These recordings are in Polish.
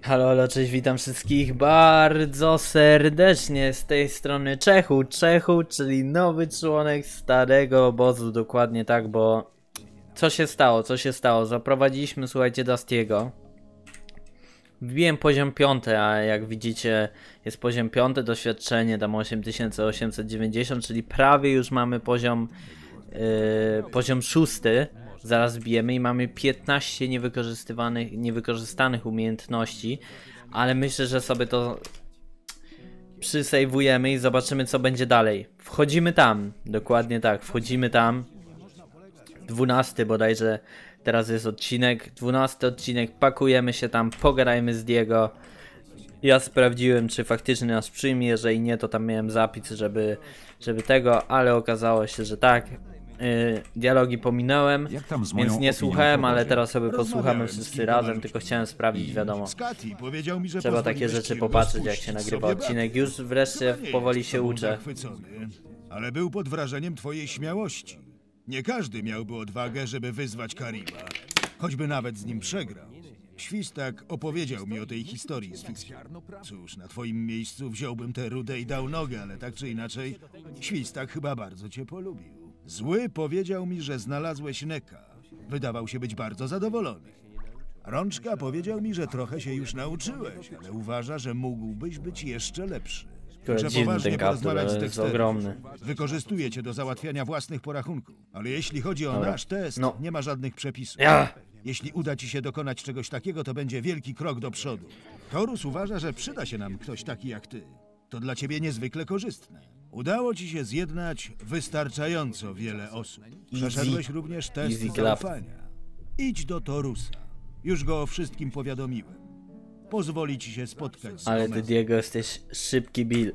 Halo, halo, cześć, witam wszystkich bardzo serdecznie z tej strony Czechu, czyli nowy członek starego obozu, dokładnie tak, bo co się stało, zaprowadziliśmy, słuchajcie, Dustiego. Wbiłem poziom 5, a jak widzicie jest poziom 5, doświadczenie tam 8890, czyli prawie już mamy poziom 6. Zaraz bijemy i mamy 15 niewykorzystanych umiejętności, ale myślę, że sobie to przysejwujemy i zobaczymy, co będzie dalej. Wchodzimy tam, dokładnie tak, wchodzimy tam. 12 bodajże teraz jest odcinek, 12 odcinek, pakujemy się tam, pogadajmy z Diego. Ja sprawdziłem, czy faktycznie nas przyjmie, jeżeli nie, to tam miałem zapis, żeby tego, ale okazało się, że tak. Dialogi pominąłem, więc nie słuchałem, ale teraz sobie posłuchamy wszyscy razem, tylko chciałem sprawdzić, wiadomo. Trzeba takie rzeczy popatrzeć, jak się nagrywa odcinek. Już wreszcie powoli się uczę. Ale był pod wrażeniem twojej śmiałości. Nie każdy miałby odwagę, żeby wyzwać Kariba, choćby nawet z nim przegrał. Świstak opowiedział mi o tej historii z Fiskiem. Cóż, na twoim miejscu wziąłbym tę rudę i dał nogę, ale tak czy inaczej, Świstak chyba bardzo cię polubił. Zły powiedział mi, że znalazłeś Neka. Wydawał się być bardzo zadowolony. Rączka powiedział mi, że trochę się już nauczyłeś, ale uważa, że mógłbyś być jeszcze lepszy. Muszę poważnie porozmawiać z Dexterem. Wykorzystuje cię do załatwiania własnych porachunków. Ale jeśli chodzi o nasz test, nie ma żadnych przepisów. Jeśli uda ci się dokonać czegoś takiego, to będzie wielki krok do przodu. Torus uważa, że przyda się nam ktoś taki jak ty. To dla ciebie niezwykle korzystne. Udało ci się zjednać wystarczająco wiele osób. Przeszedłeś również test zaufania. Idź do Torusa. Już go o wszystkim powiadomiłem. Pozwoli ci się spotkać z Ale Gomezem. ty, Diego, jesteś szybki Bill.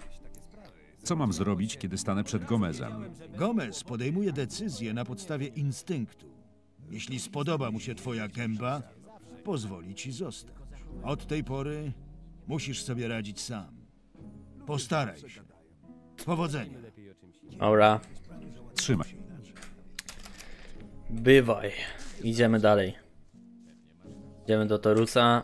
Co mam zrobić, kiedy stanę przed Gomezem? Gomez podejmuje decyzję na podstawie instynktu. Jeśli spodoba mu się twoja gęba, pozwoli ci zostać. Od tej pory musisz sobie radzić sam. Postaraj się. Powodzenia. Dobra, Trzymaj. bywaj. Idziemy dalej. Idziemy do Torusa.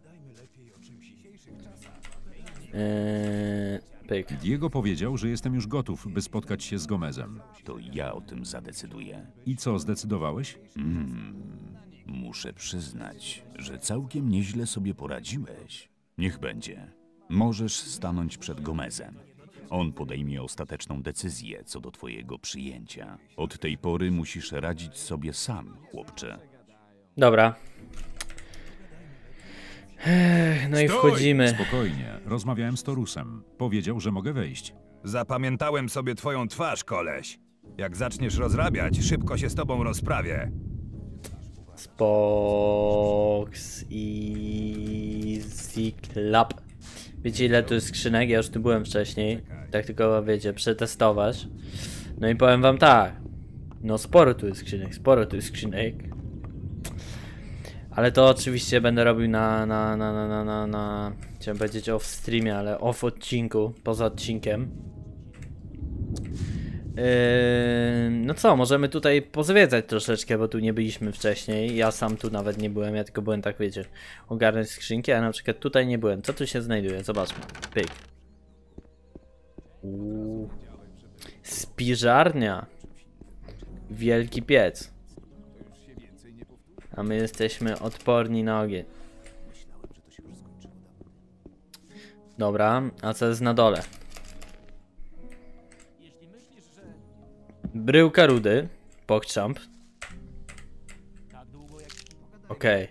Pyk. Diego powiedział, że jestem już gotów, by spotkać się z Gomezem. To ja o tym zadecyduję. I co, zdecydowałeś? Muszę przyznać, że całkiem nieźle sobie poradziłeś. Niech będzie. Możesz stanąć przed Gomezem. On podejmie ostateczną decyzję co do twojego przyjęcia. Od tej pory musisz radzić sobie sam, chłopcze. Dobra. No i wchodzimy. Spokojnie, rozmawiałem z Torusem. Powiedział, że mogę wejść. Zapamiętałem sobie twoją twarz, koleś. Jak zaczniesz rozrabiać, szybko się z tobą rozprawię. Spox easy clap. Wiecie, ile tu jest skrzynek? Ja już tu byłem wcześniej. Tak tylko, wiecie, przetestować. No i powiem wam tak. No sporo tu jest skrzynek, Ale to oczywiście będę robił chciałem powiedzieć off streamie, ale off odcinku, poza odcinkiem. No co, możemy tutaj pozwiedzać troszeczkę, bo tu nie byliśmy wcześniej. Ja sam tu nawet nie byłem, ja tylko byłem, tak wiecie, ogarnąć skrzynki, a na przykład tutaj nie byłem. Co tu się znajduje? Zobaczmy. Pyk. Spiżarnia. Wielki piec. A my jesteśmy odporni na ogień. Dobra, a co jest na dole? Bryłka rudy. Pogchamp. Okej.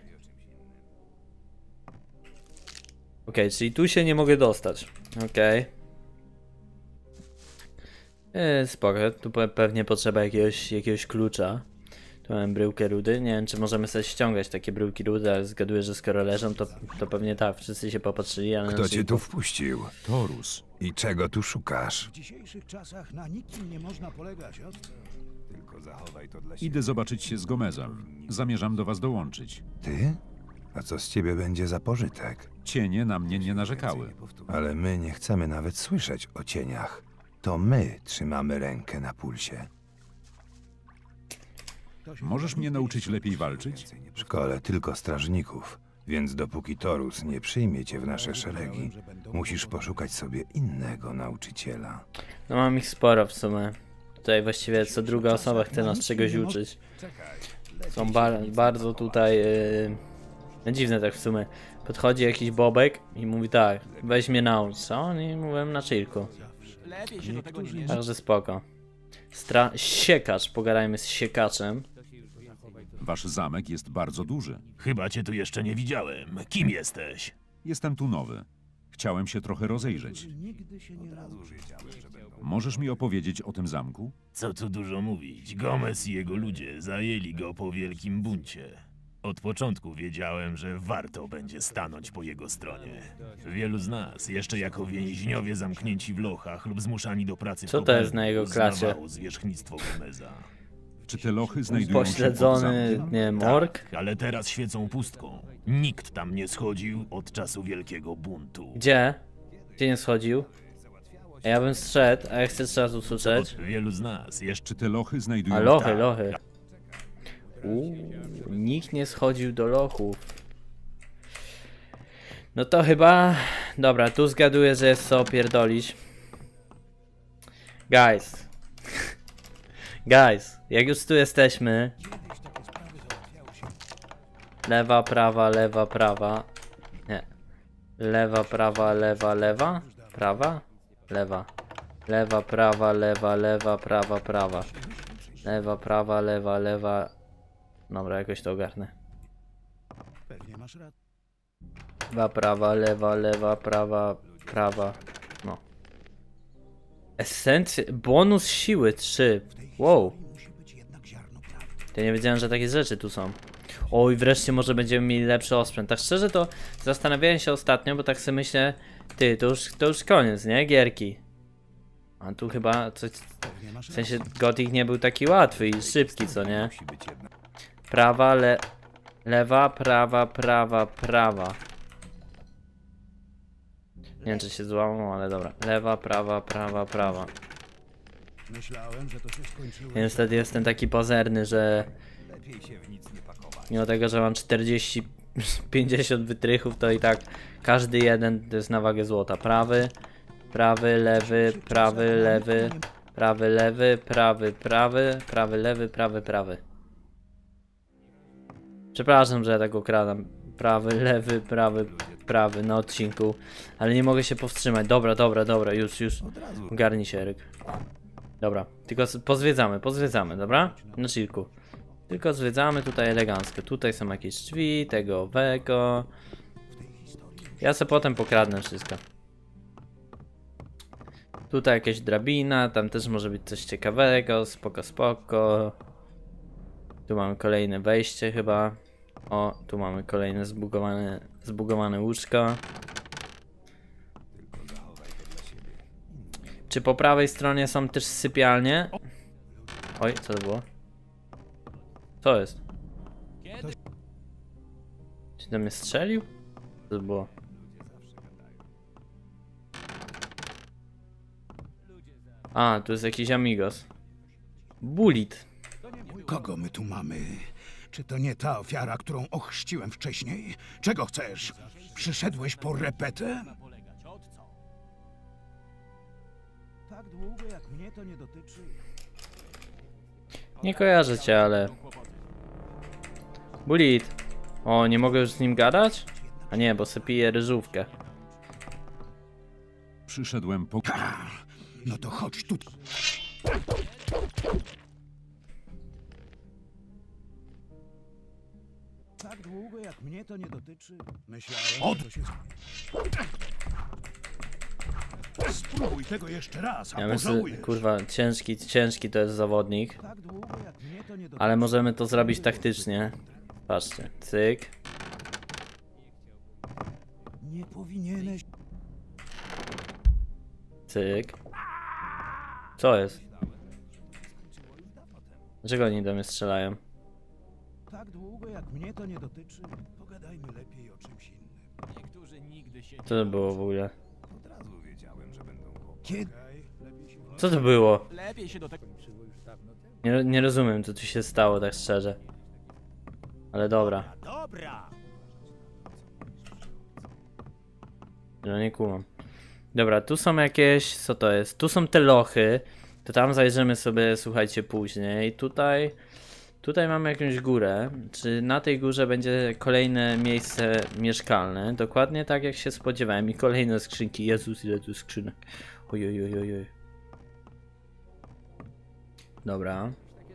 Okej, czyli tu się nie mogę dostać. Okej. Spoko, tu pewnie potrzeba jakiegoś klucza. Tu mamy bryłkę rudy. Nie wiem, czy możemy sobie ściągać takie bryłki rudy, ale zgaduję, że skoro leżą, to pewnie tak. Wszyscy się popatrzyli, ale... Kto cię tu wpuścił? Torus. I czego tu szukasz? W dzisiejszych czasach na nikim nie można polegać. Tylko zachowaj to dla siebie. Idę zobaczyć się z Gomezem. Zamierzam do was dołączyć. Ty? A co z ciebie będzie za pożytek? Cienie na mnie nie narzekały. Ale my nie chcemy nawet słyszeć o cieniach. To my trzymamy rękę na pulsie. Możesz mnie nauczyć lepiej walczyć? W szkole tylko strażników. Więc dopóki Torus nie przyjmie cię w nasze szeregi, musisz poszukać sobie innego nauczyciela. No mam ich sporo w sumie. Tutaj właściwie co druga osoba chce nas czegoś uczyć. Są bardzo tutaj... No dziwne tak w sumie. Podchodzi jakiś bobek i mówi tak, weź mnie naucz, co? Oni mówią na chillku. Także spoko. Siekacz, pogadajmy z siekaczem. Wasz zamek jest bardzo duży. Chyba cię tu jeszcze nie widziałem. Kim jesteś? Jestem tu nowy. Chciałem się trochę rozejrzeć. Możesz mi opowiedzieć o tym zamku? Co tu dużo mówić. Gomez i jego ludzie zajęli go po wielkim buncie. Od początku wiedziałem, że warto będzie stanąć po jego stronie. Wielu z nas, jeszcze jako więźniowie zamknięci w lochach lub zmuszani do pracy w Co to jest kopalni, na jego klasie? uznawało zwierzchnictwo Gomeza. Czy te lochy znajdują się pod Pośledzony, zamkiem? nie wiem, ork? Tak, ale teraz świecą pustką. Nikt tam nie schodził od czasu wielkiego buntu. Gdzie? Gdzie nie schodził? Ja bym zszedł, a ja chcę jeszcze raz usłyszeć. Wielu z nas jeszcze Czy te lochy znajdują A się... lochy, lochy. Nikt nie schodził do lochów. No to chyba... Dobra, tu zgaduję, że jest co opierdolić. Guys. Guys, jak już tu jesteśmy... Lewa, prawa, lewa, prawa. Nie. Lewa, prawa, lewa, lewa. Prawa? Lewa. Lewa, prawa, lewa, lewa, prawa, prawa. Lewa, prawa, lewa, lewa. Dobra, jakoś to ogarnę. Lewa, prawa, lewa, lewa, prawa, prawa. No. Esencja. Bonus siły 3. Wow. Ja nie wiedziałem, że takie rzeczy tu są. Oj, wreszcie może będziemy mieli lepszy osprzęt. Tak szczerze to zastanawiałem się ostatnio, bo tak sobie myślę, ty, to już koniec, nie? Gierki. A tu chyba coś... W sensie Gothic nie był taki łatwy i szybki, co nie? Prawa, lewa, prawa, prawa, prawa. Nie wiem, czy się złamał, ale dobra. Lewa, prawa, prawa, prawa. Niestety jestem taki pozerny, że... Mimo tego, że mam 40-50 wytrychów, to i tak każdy jeden to jest na wagę złota. Prawy, prawy, lewy, prawy, lewy, prawy, lewy, prawy, prawy, prawy, lewy, prawy, prawy. Przepraszam, że ja tak okradam. Prawy, lewy, prawy, prawy na odcinku. Ale nie mogę się powstrzymać. Dobra, dobra, dobra, już. Ogarnij się, Eryk. Dobra, tylko pozwiedzamy, dobra? Na chillku. Tylko zwiedzamy tutaj elegancko. Tutaj są jakieś drzwi, tego, owego. Ja sobie potem pokradnę wszystko. Tutaj jakaś drabina, tam też może być coś ciekawego, spoko, spoko. Tu mamy kolejne wejście chyba. O, tu mamy kolejne zbugowane łóżko. Czy po prawej stronie są też sypialnie? Oj, co to było? Co jest? Czy to mnie strzelił? Co to było? A, tu jest jakiś amigos. Bullet. Kogo my tu mamy? Czy to nie ta ofiara, którą ochrzciłem wcześniej? Czego chcesz? Przyszedłeś po repetę? Tak długo jak mnie to nie dotyczy. Nie kojarzę cię, ale... Bullet. O, nie mogę już z nim gadać? A nie, bo sobie piję ryżówkę. Przyszedłem po... No to chodź tu. Tak długo jak mnie to nie dotyczy. Myślałem, że się... Spróbuj tego jeszcze raz, a Ja myślę, pożałujesz. kurwa, ciężki to jest zawodnik. Tak długo jak mnie to nie dotyczy. Ale możemy to zrobić taktycznie. Patrzcie, cyk. Nie powinieneś... Cyk. Co jest? Dlaczego oni do mnie strzelają? Tak długo jak mnie to nie dotyczy. Pogadajmy lepiej o czymś innym. Co to było w ogóle? Kiedy? Co to było? Nie rozumiem, co tu się stało, tak szczerze. Ale dobra. No nie kumam. Dobra, tu są jakieś... Co to jest? Tu są te lochy. To tam zajrzymy sobie, słuchajcie, później. Tutaj mamy jakąś górę. Czy na tej górze będzie kolejne miejsce mieszkalne? Dokładnie tak jak się spodziewałem. I kolejne skrzynki. Jezus, ile tu skrzynek. Ojojojojoj. Dobra.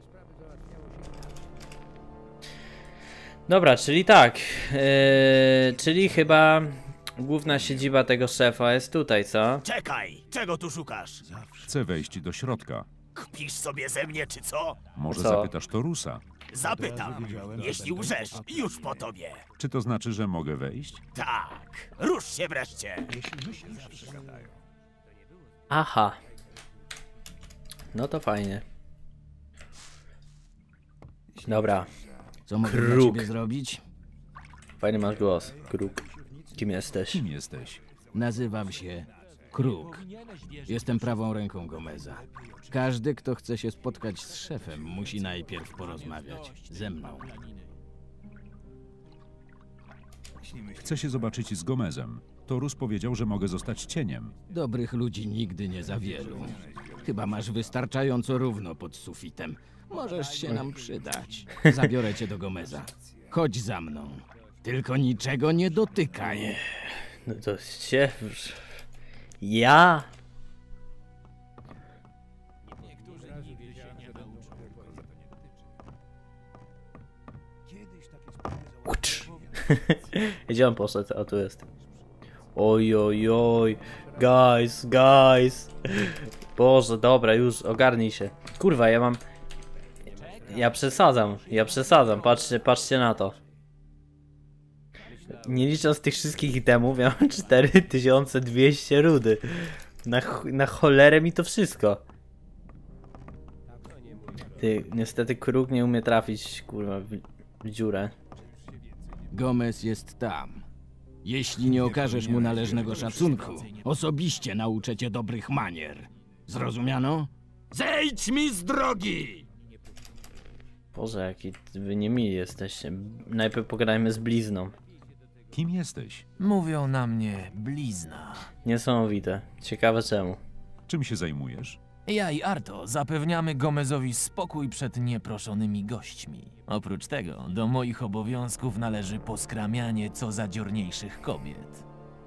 Dobra, czyli tak. Czyli chyba główna siedziba tego szefa jest tutaj, co? Czekaj! Czego tu szukasz? Chcę wejść do środka. Kpisz sobie ze mnie, czy co? Może Co? zapytasz Torusa. Zapytam. Jeśli łżesz, już po tobie. Czy to znaczy, że mogę wejść? Tak. Rusz się wreszcie. Aha. No to fajnie. Dobra. Co mogę dla Kruk. ciebie zrobić? Fajny masz głos. Kruk. Kim jesteś? Kim jesteś? Nazywam się Kruk. Jestem prawą ręką Gomeza. Każdy, kto chce się spotkać z szefem, musi najpierw porozmawiać ze mną. Chcę się zobaczyć z Gomezem. Torus powiedział, że mogę zostać cieniem. Dobrych ludzi nigdy nie za wielu. Chyba masz wystarczająco równo pod sufitem. Możesz się nam przydać. Zabiorę cię do Gomeza. Chodź za mną. Tylko niczego nie dotykaj. No to się... Ja? Ucz. Gdzie on poszedł? O, tu jest. Oj, oj, oj. Guys. Boże, dobra, już ogarnij się. Kurwa, ja mam... Ja przesadzam. Patrzcie na to. Nie licząc tych wszystkich itemów, ja mam 4200 rudy. Na cholerę mi to wszystko. Ty, niestety kruk nie umie trafić, kurwa, w dziurę. Gomez jest tam. Jeśli nie okażesz mu należnego szacunku, osobiście nauczę cię dobrych manier. Zrozumiano? Zejdź mi z drogi! Boże, jaki wy niemili jesteście. Najpierw pogadajmy z blizną. Kim jesteś? Mówią na mnie blizna. Niesamowite. Ciekawe czemu. Czym się zajmujesz? Ja i Arto zapewniamy Gomezowi spokój przed nieproszonymi gośćmi. Oprócz tego, do moich obowiązków należy poskramianie co zadziorniejszych kobiet.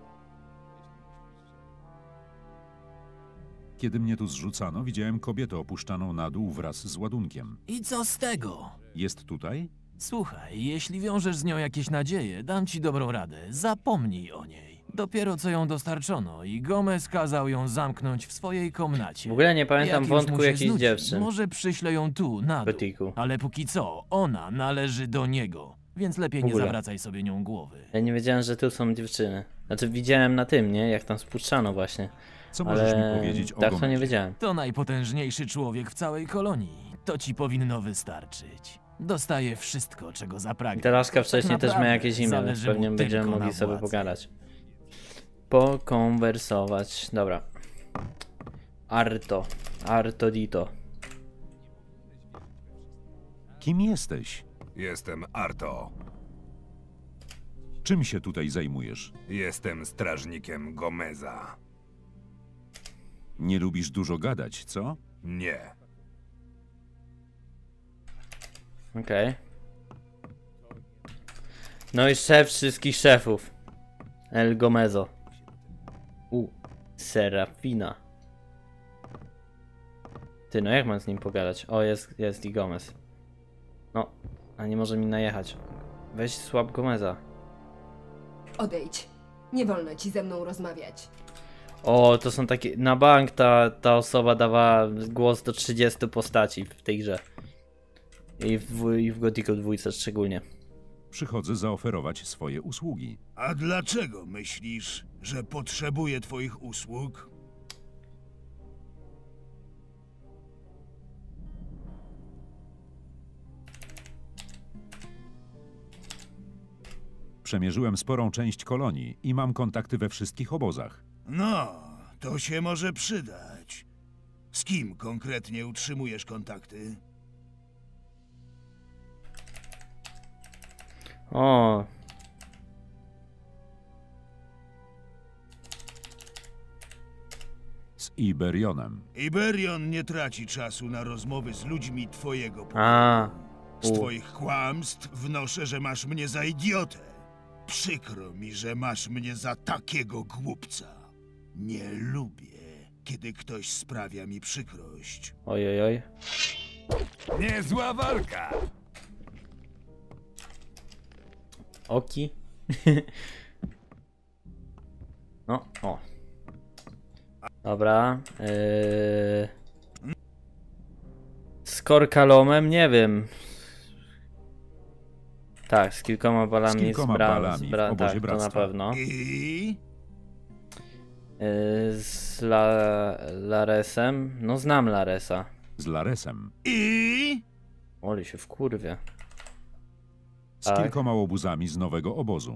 Kiedy mnie tu zrzucano, widziałem kobietę opuszczaną na dół wraz z ładunkiem. I co z tego? Jest tutaj? Słuchaj, jeśli wiążesz z nią jakieś nadzieje, dam ci dobrą radę. Zapomnij o niej. Dopiero co ją dostarczono i Gomez kazał ją zamknąć w swojej komnacie. W ogóle nie pamiętam Jak już wątku mu się jakichś znudzi, dziewczyn. Może przyślę ją tu, na dół. Gotiku. Ale póki co, ona należy do niego. Więc lepiej W nie ogóle. zawracaj sobie nią głowy. Ja nie wiedziałem, że tu są dziewczyny. Znaczy widziałem na tym, nie? Jak tam spuszczano właśnie. Co możesz Ale mi powiedzieć o tak to nie Gomezie? wiedziałem. To najpotężniejszy człowiek w całej kolonii. To ci powinno wystarczyć. Dostaje wszystko, czego zapragnie. Ta laska wcześniej też miała naprawdę jakieś imię, więc zależy mu pewnie będziemy tylko mogli na sobie władzy. pogadać. Pokonwersować. Dobra. Arto Dito. Kim jesteś? Jestem Arto. Czym się tutaj zajmujesz? Jestem strażnikiem Gomeza. Nie lubisz dużo gadać, co? Nie. Okej. No i szef wszystkich szefów. El Gomezo. Serafina. Ty, no jak mam z nim pogadać? O, jest i Gomez. No, a nie może mi najechać. Weź słab Gomeza. Odejdź. Nie wolno ci ze mną rozmawiać. O, to są takie... Na bank ta osoba dawała głos do 30 postaci w tej grze. I w Gothicu 2 szczególnie. Przychodzę zaoferować swoje usługi. A dlaczego myślisz, że potrzebuję twoich usług? Przemierzyłem sporą część kolonii i mam kontakty we wszystkich obozach. No, to się może przydać. Z kim konkretnie utrzymujesz kontakty? O. Z Iberionem. Iberion nie traci czasu na rozmowy z ludźmi twojego pokoju. A, Z twoich kłamstw wnoszę, że masz mnie za idiotę. Przykro mi, że masz mnie za takiego głupca. Nie lubię, kiedy ktoś sprawia mi przykrość. ojojoj. Niezła walka! Oki. No, o. Dobra. Z Korkalomem nie wiem. Tak, z kilkoma balami. Z kilkoma balami w obozie tak, to na bractwa. pewno. I Z Laresem. No znam Laresa. Z Laresem. Oli się wkurwie. Z Tak. kilkoma łobuzami z nowego obozu.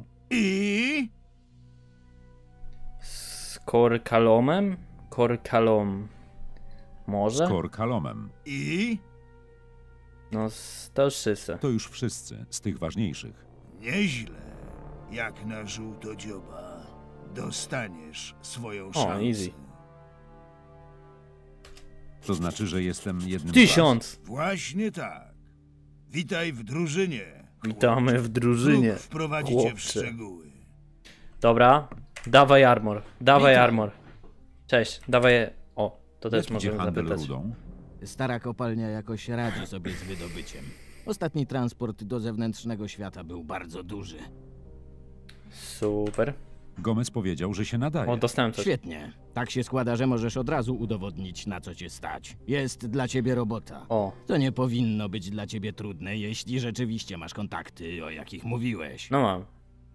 Z Korkalomem? Korkalom. Może? Z Korkalomem. No, to już wszyscy. To już wszyscy z tych ważniejszych. nieźle. Jak na żółtodzioba. Dostaniesz swoją O, szansę. easy. To znaczy, że jestem jednym z 1000! Właśnie tak. Witaj w drużynie. Witamy w drużynie. Bruk wprowadzi cię w chłopcze. szczegóły. Dobra, dawaj armor. Dawaj Witam. armor. Cześć, dawaj. O, to was. też Jak idzie możemy handel zapytać. rudą? Stara kopalnia jakoś radzi sobie z wydobyciem. Ostatni transport do zewnętrznego świata był bardzo duży. Super. Gomez powiedział, że się nadaje. O, dostałem coś. Świetnie. Tak się składa, że możesz od razu udowodnić, na co cię stać. Jest dla ciebie robota. O, To nie powinno być dla ciebie trudne, jeśli rzeczywiście masz kontakty, o jakich mówiłeś. no mam.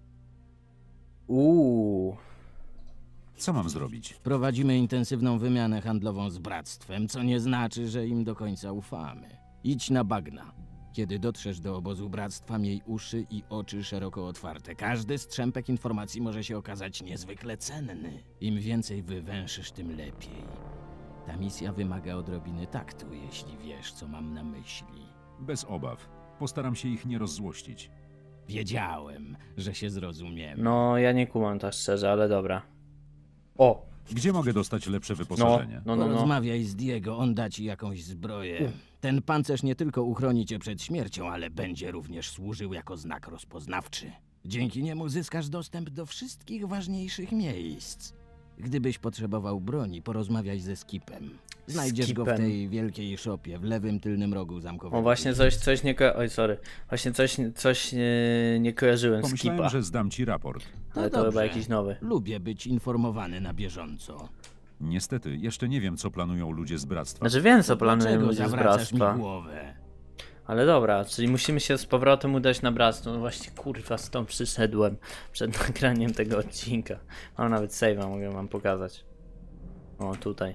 Co mam zrobić? Prowadzimy intensywną wymianę handlową z Bractwem, co nie znaczy, że im do końca ufamy. Idź na bagna. Kiedy dotrzesz do obozu Bractwa, miej uszy i oczy szeroko otwarte. Każdy strzępek informacji może się okazać niezwykle cenny. Im więcej wywęszysz, tym lepiej. Ta misja wymaga odrobiny taktu, jeśli wiesz, co mam na myśli. Bez obaw. Postaram się ich nie rozzłościć. Wiedziałem, że się zrozumiemy. No, ja nie kumam tak szczerze, ale dobra. O, Gdzie mogę dostać lepsze wyposażenie? no. Porozmawiaj z Diego, on da ci jakąś zbroję. Ten pancerz nie tylko uchroni cię przed śmiercią, ale będzie również służył jako znak rozpoznawczy. Dzięki niemu zyskasz dostęp do wszystkich ważniejszych miejsc. Gdybyś potrzebował broni, porozmawiaj ze Skipem. Znajdziesz go w Skipem. tej wielkiej szopie, w lewym tylnym rogu zamkowego. O, właśnie coś nie Oj, sorry. Właśnie coś nie kojarzyłem z Pomyślałem, Kipa. że zdam ci raport. Ale to dobrze. chyba jakiś nowy. Lubię być informowany na bieżąco. Niestety, jeszcze nie wiem, co planują ludzie z Bractwa. Znaczy wiem, co planują Dlaczego ludzie z zawracasz mi bractwa. głowę? Ale dobra, czyli musimy się z powrotem udać na bractwo. No właśnie, kurwa, stąd przyszedłem przed nagraniem tego odcinka. Mam nawet save'a, mogę wam pokazać. O, tutaj.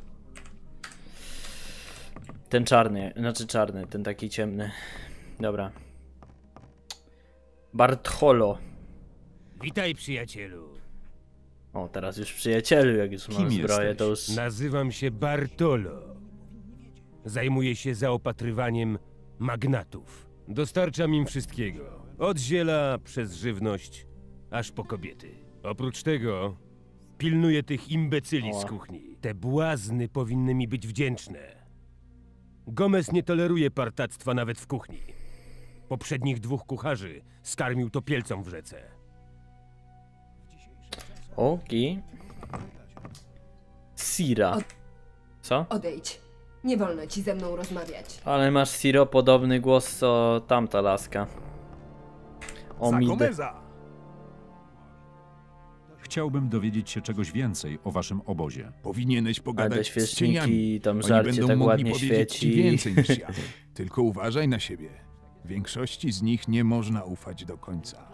Ten czarny, ten taki ciemny. Dobra. Bartholo. Witaj, przyjacielu. O, teraz już przyjacielu, jak już mam Kim zbroję, jesteś? to już... Nazywam się Bartolo. Zajmuję się zaopatrywaniem magnatów. Dostarczam im wszystkiego. Od ziela przez żywność, aż po kobiety. Oprócz tego pilnuję tych imbecyli z O. kuchni. Te błazny powinny mi być wdzięczne. Gomez nie toleruje partactwa nawet w kuchni. Poprzednich 2 kucharzy skarmił topielcom w rzece. Oki. Sira. Co? Odejdź. Nie wolno ci ze mną rozmawiać. Ale masz Siro podobny głos co tamta laska. Omid. Chciałbym dowiedzieć się czegoś więcej o waszym obozie. Powinieneś Ale te pogadać z cieniami. świeczniki, tam Oni żarcie będą tak mogli ładnie powiedzieć ci świeci. więcej niż ja. Tylko uważaj na siebie. Większości z nich nie można ufać do końca.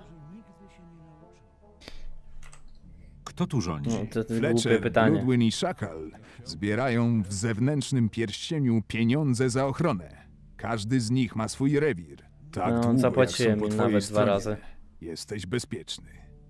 Kto tu rządzi? No, to głupie Fletcher, pytanie. Bloodwyn i Shakal zbierają w zewnętrznym pierścieniu pieniądze za ochronę. Każdy z nich ma swój rewir. Tak No, długo, zapłaciłem jak są po im twojej nawet 2 stronie, razy. Jesteś bezpieczny.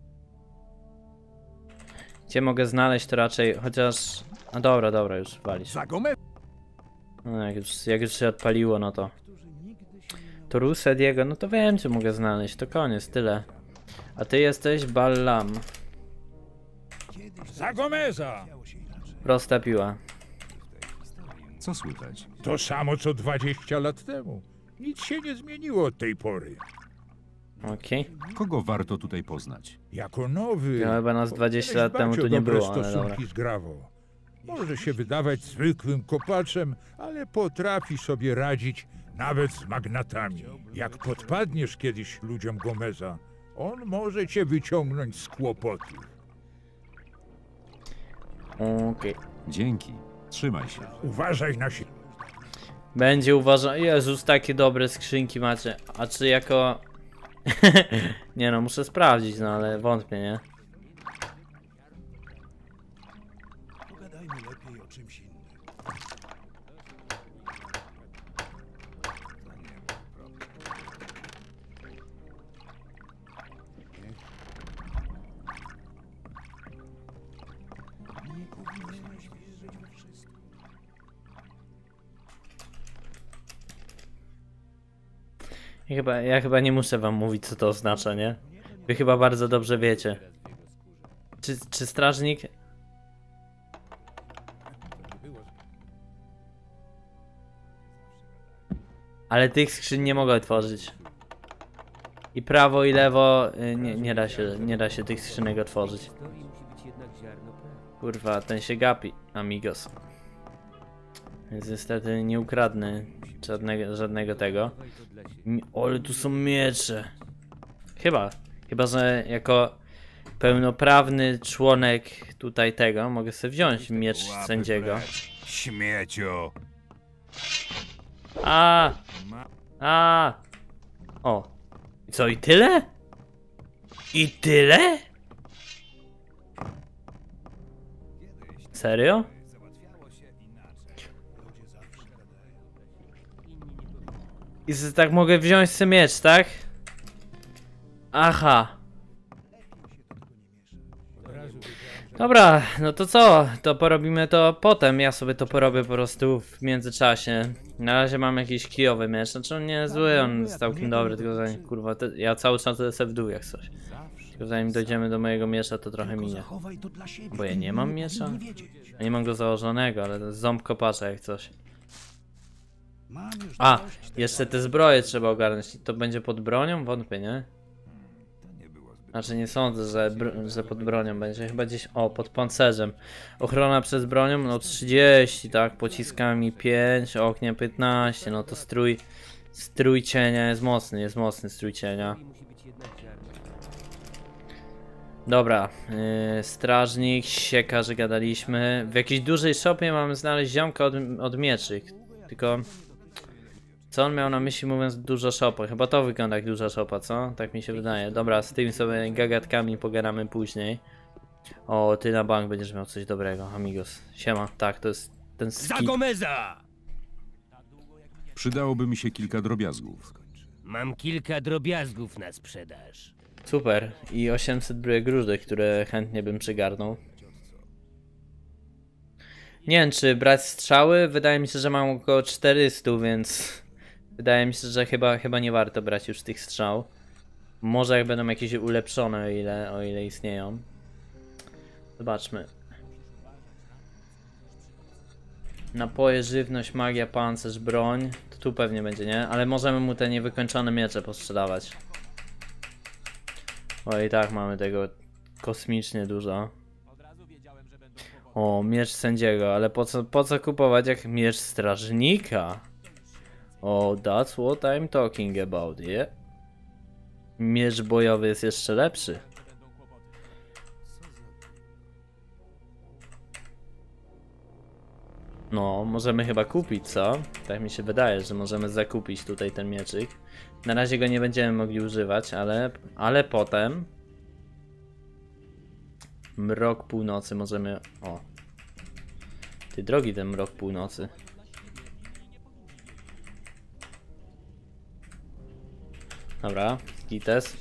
Gdzie mogę znaleźć to raczej, chociaż... A dobra, już walisz. Za Gomez! No, jak już się odpaliło, no to... Torusa Diego, no to wiem, czy mogę znaleźć, to koniec, tyle. A ty jesteś Ballam. Za Gomeza! Prosta piła. Co słychać? To samo co 20 lat temu. Nic się nie zmieniło od tej pory. Okej. Kogo warto tutaj poznać? Jako nowy... Ja chyba nas 20 lat temu tu dbać o nie dobre było, ale dobra. stosunki z Grawo. Może się wydawać zwykłym kopaczem, ale potrafi sobie radzić nawet z magnatami. Jak podpadniesz kiedyś ludziom Gomeza, on może cię wyciągnąć z kłopotów. Okej. Dzięki. Trzymaj się. Uważaj na siebie. Będzie uważał. Jezus, takie dobre skrzynki macie. A czy jako... nie no, muszę sprawdzić, no ale wątpię, nie? Pogadajmy lepiej o czymś innym. Ja chyba nie muszę wam mówić, co to oznacza, nie? Wy chyba bardzo dobrze wiecie. Czy strażnik... Ale tych skrzyń nie mogę otworzyć. I prawo i lewo nie da się tych skrzynek otworzyć. Kurwa, ten się gapi, amigos. Więc niestety nie ukradnę żadnego tego. Ale tu są miecze. Chyba, że jako pełnoprawny członek tutaj tego mogę sobie wziąć miecz sędziego. Śmieciu. O. I co, i tyle? I tyle? Serio? I tak mogę wziąć sobie miecz, tak? Aha. Dobra, no to co? To porobimy to potem. Ja sobie to porobię po prostu w międzyczasie. Na razie mam jakiś kijowy miecz. Znaczy on nie jest zły, on jest całkiem dobry, tylko zanim kurwa, ja cały czas lecę w dół jak coś. Tylko zanim dojdziemy do mojego miecza, to trochę minie. Bo ja nie mam miecza? Ja nie mam go założonego, ale to jest ząb kopacza jak coś. A, jeszcze te zbroje trzeba ogarnąć. To będzie pod bronią? Wątpię, nie? Znaczy nie sądzę, że pod bronią będzie. Chyba gdzieś, o, pod pancerzem. Ochrona przed bronią, no 30, tak? Pociskami 5, ognia 15. No to strój cienia jest mocny strój cienia. Dobra, strażnik, siekarz, gadaliśmy. W jakiejś dużej szopie mamy znaleźć ziomka od mieczy. Tylko... Co on miał na myśli mówiąc dużo szopa? Chyba to wygląda jak duża szopa, co? Tak mi się wydaje. Dobra, z tymi sobie gagatkami pogadamy później. O, ty na bank będziesz miał coś dobrego, amigos. Siema, tak, to jest ten Za Gomeza! Przydałoby mi się kilka drobiazgów. Mam kilka drobiazgów na sprzedaż. Super. I 800 bryłek różnych, które chętnie bym przygarnął. Nie wiem, czy brać strzały? Wydaje mi się, że mam około 400, więc... Wydaje mi się, że chyba nie warto brać już tych strzał. Może jak będą jakieś ulepszone, o ile istnieją. Zobaczmy. Napoje, żywność, magia, pancerz, broń. To tu pewnie będzie, nie? Ale możemy mu te niewykończone miecze posprzedawać. O, i tak mamy tego kosmicznie dużo. O, miecz sędziego, ale po co kupować jak miecz strażnika? O, that's what I'm talking about, yeah? Miecz bojowy jest jeszcze lepszy. No, możemy chyba kupić, co? Tak mi się wydaje, że możemy zakupić tutaj ten mieczyk. Na razie go nie będziemy mogli używać, ale potem... Mrok północy możemy... O. Ty drogi ten mrok północy. Dobra, Gites.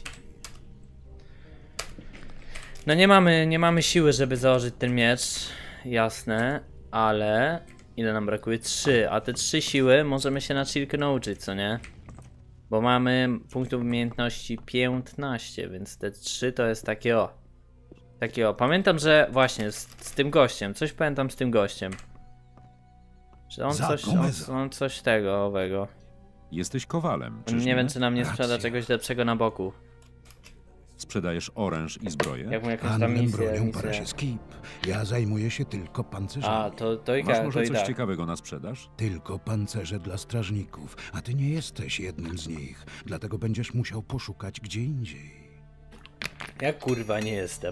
No nie mamy siły, żeby założyć ten miecz. Jasne, ale... Ile nam brakuje? 3, a te 3 siły możemy się na chillku nauczyć, co nie? Bo mamy punktów umiejętności 15, więc te 3 to jest takie o. Takiego. Pamiętam, że właśnie z tym gościem. Coś pamiętam z tym gościem. Że on coś tego owego. Jesteś kowalem, czyż Nie wiem, czy nam nie sprzeda czegoś lepszego na boku. Sprzedajesz oręż i zbroję? Jak mu jakąś tam Handlem bronią misję. para się skip. Ja zajmuję się tylko pancerzami. A, to i Masz może to i coś tak. ciekawego na sprzedaż? Tylko pancerze dla strażników, a ty nie jesteś jednym z nich. Dlatego będziesz musiał poszukać gdzie indziej. Ja kurwa nie jestem.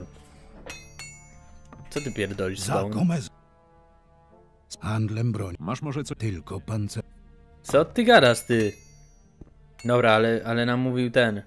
Co ty pierdolisz, Za Stone? Gomez. Z handlem broni. Masz może coś... Tylko pancerze. Co ty gadasz, ty? Dobra, ale nam mówił ten.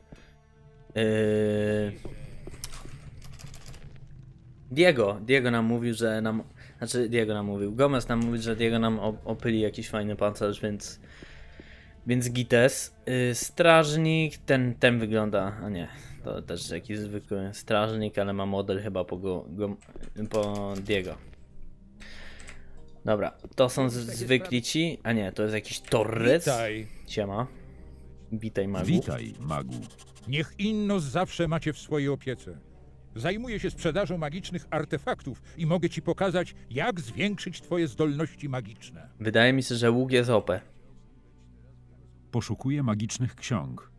Diego nam mówił, że nam... Znaczy, Diego nam mówił. Gomez nam mówił, że Diego nam opyli jakiś fajny pancerz, więc... Więc gites. Strażnik, ten wygląda... A nie, to też jakiś zwykły strażnik, ale ma model chyba po Diego. Dobra, to są zwykli ci... A nie, to jest jakiś Torres. Witaj. Siema. Witaj, magu. Witaj, magu. Niech Innos zawsze macie w swojej opiece. Zajmuję się sprzedażą magicznych artefaktów i mogę ci pokazać, jak zwiększyć twoje zdolności magiczne. Wydaje mi się, że łuk jest OP. Poszukuję magicznych ksiąg.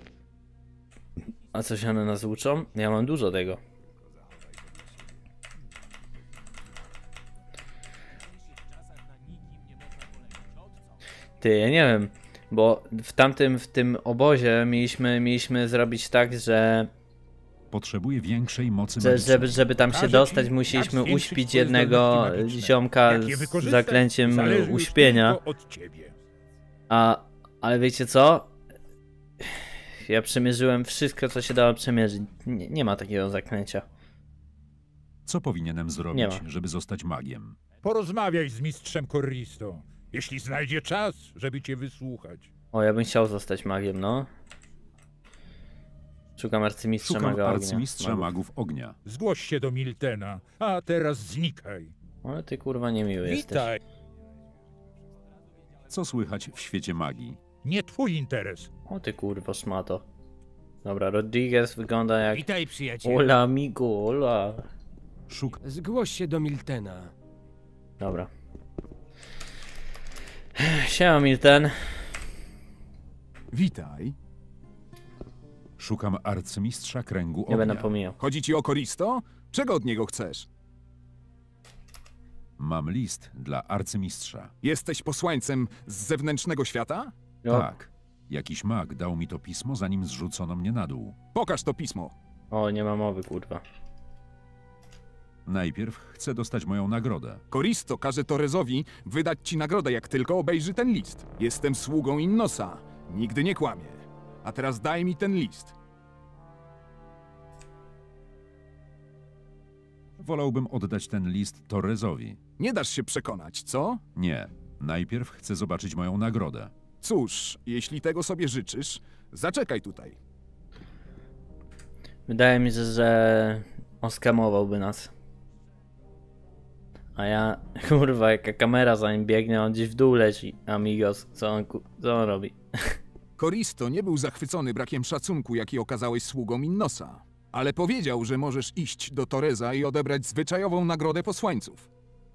A coś one nas uczą? Ja mam dużo tego. Ty, ja nie wiem, bo w tym obozie mieliśmy zrobić tak, że Potrzebuję większej mocy magicznej. żeby tam się Pokażę dostać, ci, musieliśmy jak zwiększyć uśpić twoje jednego zdolności magiczne. ziomka Jak je z wykorzystać, zaklęciem zależy już uśpienia. tylko od ciebie. Ale wiecie co? Ja przemierzyłem wszystko, co się dało przemierzyć. Nie ma takiego zaklęcia. Co powinienem Nie zrobić, ma. żeby zostać magiem? Porozmawiaj z mistrzem Corristo, jeśli znajdzie czas, żeby cię wysłuchać. O, ja bym chciał zostać magiem, no. Szukam arcymistrza Szukam maga ognia. arcymistrza magów ognia. Zgłoś się do Miltena, a teraz znikaj. Ale ty kurwa niemiły jesteś. Witaj. Co słychać w świecie magii? Nie twój interes. O ty kurwa szmato. Dobra, Rodriguez wygląda jak... Witaj, przyjacielu. Hola amigo, hola. Zgłoś się do Miltena. Dobra. Siema Milten. Witaj. Szukam arcymistrza kręgu ognia. Nie będę pomijał. Chodzi ci o Koristo? Czego od niego chcesz? Mam list dla arcymistrza. Jesteś posłańcem z zewnętrznego świata? No. Tak. Jakiś mag dał mi to pismo, zanim zrzucono mnie na dół. Pokaż to pismo. O, nie ma mowy kurwa. Najpierw chcę dostać moją nagrodę. Koristo każe Torresowi wydać ci nagrodę, jak tylko obejrzy ten list. Jestem sługą Innosa. Nigdy nie kłamię. A teraz daj mi ten list. Wolałbym oddać ten list Torresowi. Nie dasz się przekonać, co? Nie. Najpierw chcę zobaczyć moją nagrodę. Cóż, jeśli tego sobie życzysz, zaczekaj tutaj. Wydaje mi się, że oskamowałby nas. A ja, kurwa, jaka kamera za nim biegnie, on gdzieś w dół leci. Amigos, co on robi? Koristo nie był zachwycony brakiem szacunku, jaki okazałeś sługom Innosa, ale powiedział, że możesz iść do Torresa i odebrać zwyczajową nagrodę posłańców.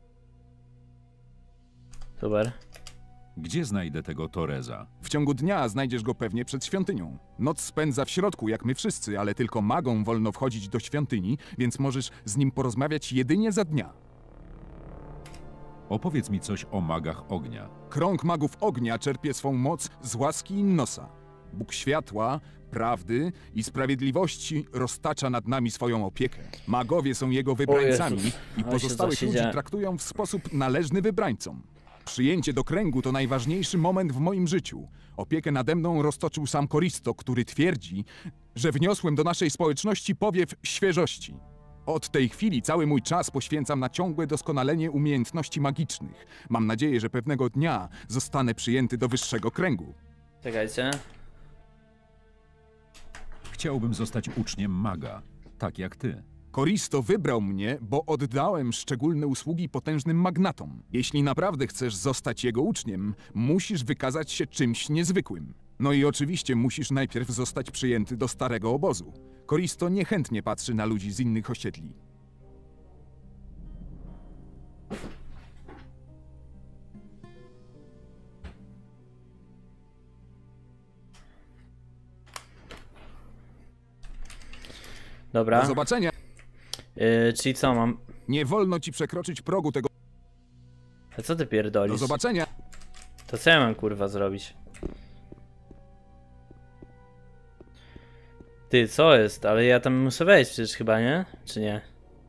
Super. Gdzie znajdę tego Torresa? W ciągu dnia znajdziesz go pewnie przed świątynią. Noc spędza w środku, jak my wszyscy, ale tylko magom wolno wchodzić do świątyni, więc możesz z nim porozmawiać jedynie za dnia. Opowiedz mi coś o magach ognia. Krąg magów ognia czerpie swą moc z łaski Innosa. Bóg światła, prawdy i sprawiedliwości roztacza nad nami swoją opiekę. Magowie są jego wybrańcami i pozostałych ludzi traktują w sposób należny wybrańcom. Przyjęcie do kręgu to najważniejszy moment w moim życiu. Opiekę nade mną roztoczył sam Koristo, który twierdzi, że wniosłem do naszej społeczności powiew świeżości. Od tej chwili cały mój czas poświęcam na ciągłe doskonalenie umiejętności magicznych. Mam nadzieję, że pewnego dnia zostanę przyjęty do wyższego kręgu. Czekajcie. Chciałbym zostać uczniem maga, tak jak ty. Koristo wybrał mnie, bo oddałem szczególne usługi potężnym magnatom. Jeśli naprawdę chcesz zostać jego uczniem, musisz wykazać się czymś niezwykłym. No i oczywiście musisz najpierw zostać przyjęty do starego obozu. Koristo niechętnie patrzy na ludzi z innych osiedli. Dobra. Do zobaczenia. Czyli co mam? Nie wolno ci przekroczyć progu tego... A co ty pierdolisz? Do zobaczenia. To co ja mam kurwa zrobić? Ty, co jest? Ale ja tam muszę wejść przecież chyba, nie? Czy nie?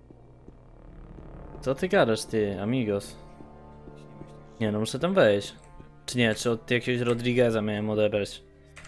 Co ty gadasz, ty, amigos? Nie no, muszę tam wejść. Czy nie? Czy od jakiegoś Rodrigueza miałem odebrać?